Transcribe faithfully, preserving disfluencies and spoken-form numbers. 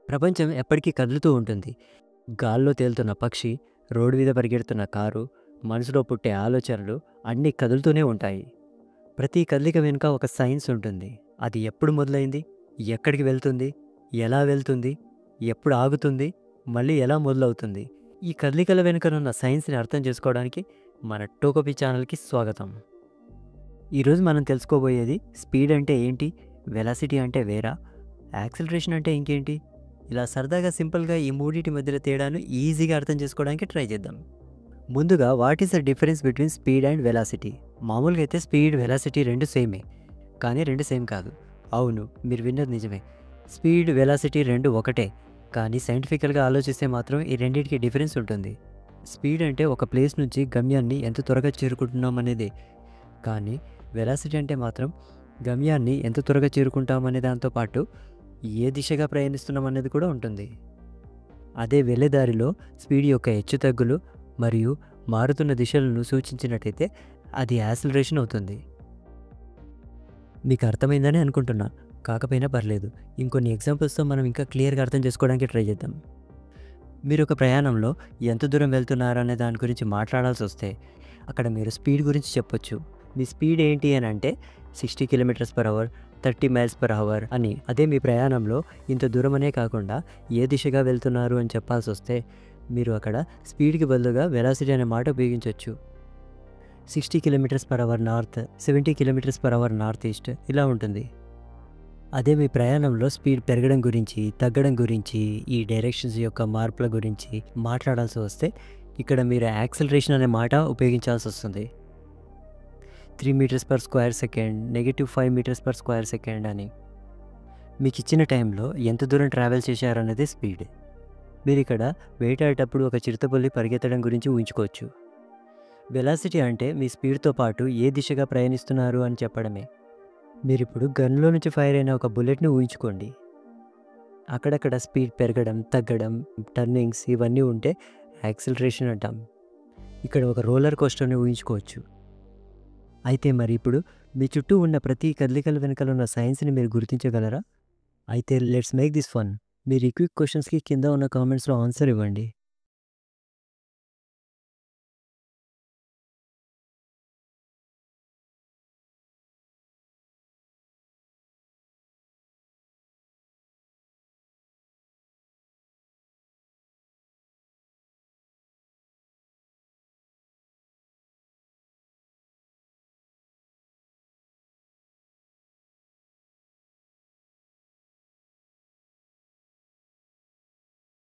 ప్రపంచం ఎప్పటికీ కదులుతూ ఉంటుంది. గాల్లో తేలుతున్న పక్షి, రోడ్డు మీద పరిగెడుతున్న కారు, మనసులో పుట్టే ఆలోచనలు అన్నీ కదులుతూనే ఉంటాయి. ప్రతి కదలిక వెనుక ఒక సైన్స్ ఉంటుంది. అది ఎప్పుడు మొదలైంది? ఎక్కడికి వెళ్తుంది? ఎలా వెళ్తుంది? ఎప్పుడు ఆగుతుంది? మళ్ళీ ఎలా మొదలవుతుంది? ఈ కదలికల వెనుకనున్న సైన్స్‌ని అర్థం చేసుకోవడానికి మన టోకోపి ఛానల్‌కి స్వాగతం. ఈరోజు మనం తెలుసుకోబోయేది స్పీడ్ అంటే ఏంటి? వెలాసిటీ అంటే వేరా? యాక్సిలరేషన్ అంటే ఇంకేంటి? ఇలా సరదాగా సింపుల్‌గా ఈ మూడిటి మధ్యలో తేడాను ఈజీగా అర్థం చేసుకోవడానికి ట్రై చేద్దాం. ముందుగా what is the difference between speed and velocity? మామూలుగా అయితే స్పీడ్, వెలాసిటీ రెండు సేమే. కానీ రెండు సేమ్ కాదు. అవును, మీరు విన్నది నిజమే. స్పీడ్, వెలాసిటీ రెండు ఒకటే. కానీ సైంటిఫికల్‌గా ఆలోచిస్తే మాత్రం ఈ రెండిటికి డిఫరెన్స్ ఉంటుంది. స్పీడ్ అంటే ఒక ప్లేస్ నుంచి గమ్యాన్ని ఎంత త్వరగా చేరుకుంటున్నాం అనేదే. కానీ వెలాసిటీ అంటే మాత్రం గమ్యాన్ని ఎంత త్వరగా చేరుకుంటాం అనే దాంతో పాటు ఏ దిశగా ప్రయాణిస్తున్నాం అనేది కూడా ఉంటుంది. అదే వెళ్ళే దారిలో స్పీడ్ యొక్క హెచ్చుతగ్గులు మరియు మారుతున్న దిశలను సూచించినట్టయితే అది యాక్సిలరేషన్ అవుతుంది. మీకు అర్థమైందని అనుకుంటున్నా. కాకపోయినా పర్లేదు. ఇంకొన్ని ఎగ్జాంపుల్స్‌తో మనం ఇంకా క్లియర్‌గా అర్థం చేసుకోవడానికి ట్రై చేద్దాం. మీరు ఒక ప్రయాణంలో ఎంత దూరం వెళ్తున్నారనే దాని గురించి మాట్లాడాల్సి వస్తే అక్కడ మీరు స్పీడ్ గురించి చెప్పొచ్చు. మీ స్పీడ్ ఏంటి అని అంటే sixty kilometres per hour, thirty miles per hour అని. అదే మీ ప్రయాణంలో ఇంత దూరం అనే కాకుండా ఏ దిశగా వెళ్తున్నారు అని చెప్పాల్సి వస్తే మీరు అక్కడ స్పీడ్‌కి బదులుగా వెలాసిటీ అనే మాట ఉపయోగించొచ్చు. Sixty kilometres per hour north, seventy kilometres per hour north east ఇలా ఉంటుంది. అదే మీ ప్రయాణంలో స్పీడ్ పెరగడం గురించి, తగ్గడం గురించి, ఈ డైరెక్షన్స్ యొక్క మార్పుల గురించి మాట్లాడాల్సి వస్తే ఇక్కడ మీరు యాక్సిలరేషన్ అనే మాట ఉపయోగించాల్సి వస్తుంది. Three metres per square second, negative five metres per square second అని. మీకు ఇచ్చిన టైంలో ఎంత దూరం ట్రావెల్ చేశారన్నదే స్పీడ్. మీరు ఇక్కడ వేటాడేటప్పుడు ఒక చిరుతపులి పరిగెత్తడం గురించి ఊహించుకోవచ్చు. వెలాసిటీ అంటే మీ స్పీడ్తో పాటు ఏ దిశగా ప్రయాణిస్తున్నారు అని చెప్పడమే. మీరిప్పుడు గన్లో నుంచి ఫైర్ అయిన ఒక బుల్లెట్ని ఊహించుకోండి. అక్కడక్కడ స్పీడ్ పెరగడం, తగ్గడం, టర్నింగ్స్ ఇవన్నీ ఉంటే యాక్సిలరేషన్ అంటాం. ఇక్కడ ఒక రోలర్ కోస్టర్ని ఊహించుకోవచ్చు. అయితే మరి ఇప్పుడు మీ చుట్టూ ఉన్న ప్రతి కదలికల వెనకాల ఉన్న సైన్స్ని మీరు గుర్తించగలరా? అయితే లెట్స్ మేక్ దిస్ ఫన్. మీరు ఈ క్విక్ క్వశ్చన్స్కి కింద ఉన్న కామెంట్స్లో ఆన్సర్ ఇవ్వండి.